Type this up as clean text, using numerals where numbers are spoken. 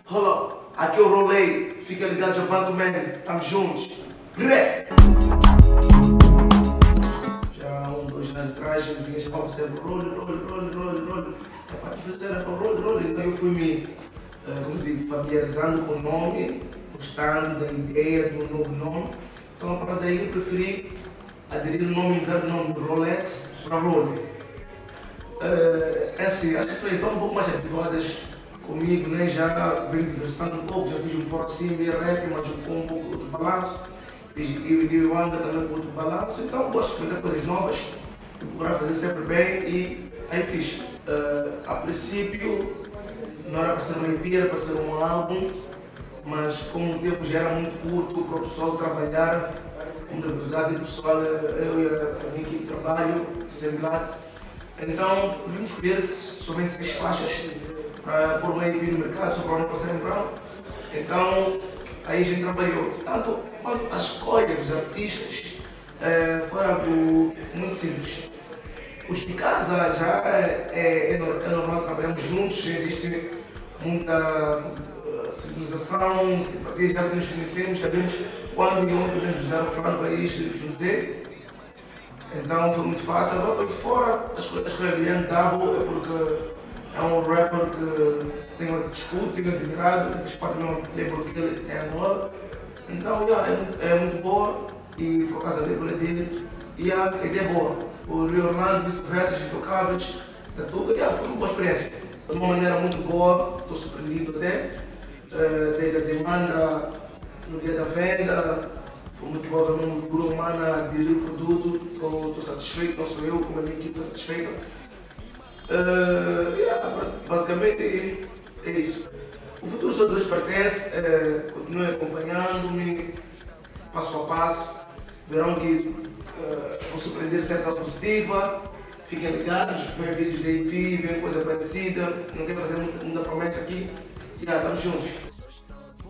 Rola, aqui eu rolei, fica ligado, Japan Man, tamo juntos. Ré! Já há 2 anos atrás, eu vinha chamar para ser role. A parte terceira para role, então eu fui me familiarizando com o nome, gostando da ideia de um novo nome. Então, para daí eu preferi aderir o nome, dar o nome de Rolex para Role. É assim, as pessoas estão um pouco mais habituadas comigo, né? Já venho diversificando um pouco, já fiz um pouco assim, meio rap, mas com um pouco outro balanço. Fiz eu anda também com outro balanço, então gosto de experimentar coisas novas, e procurar fazer sempre bem e aí fiz. A princípio não era para ser uma EP, era para ser um álbum, mas como o tempo já era muito curto para o pessoal trabalhar, com muita velocidade, o pessoal, eu e a minha equipe de trabalho, similar. Então, devíamos escolher somente 6 faixas para pôr uma EP no mercado, só para não passar em branco. Então, aí a gente trabalhou. Tanto quanto a escolha dos artistas foi algo muito simples. Os de casa já é normal, trabalhamos juntos, existe muita civilização, simpatia, já nos conhecemos, sabemos quando e onde podemos usar o fulano para isto dizer. Então foi muito fácil. Agora de fora, a escolha de Young Dabo é porque é um rapper que tenho escuto, tenho admirado, que faz parte do meu label dele é Angola. Então é muito boa e por causa da label dele, e a ideia é boa. O Rio Orlando, vice-versa, intocáveis, da tudo, foi uma boa experiência. De uma maneira muito boa, estou surpreendido até, desde a demanda no dia da venda. Foi muito bom ver uma figura humana dirigir o produto, estou satisfeito, não sou eu, como a minha equipe está satisfeita. Basicamente é isso. O futuro só Deus pertence, continuem acompanhando-me passo a passo, verão que vou surpreender de certa positiva, fiquem ligados, vem vídeos da EP, vem coisa parecida, não quero fazer muita promessa aqui, estamos juntos.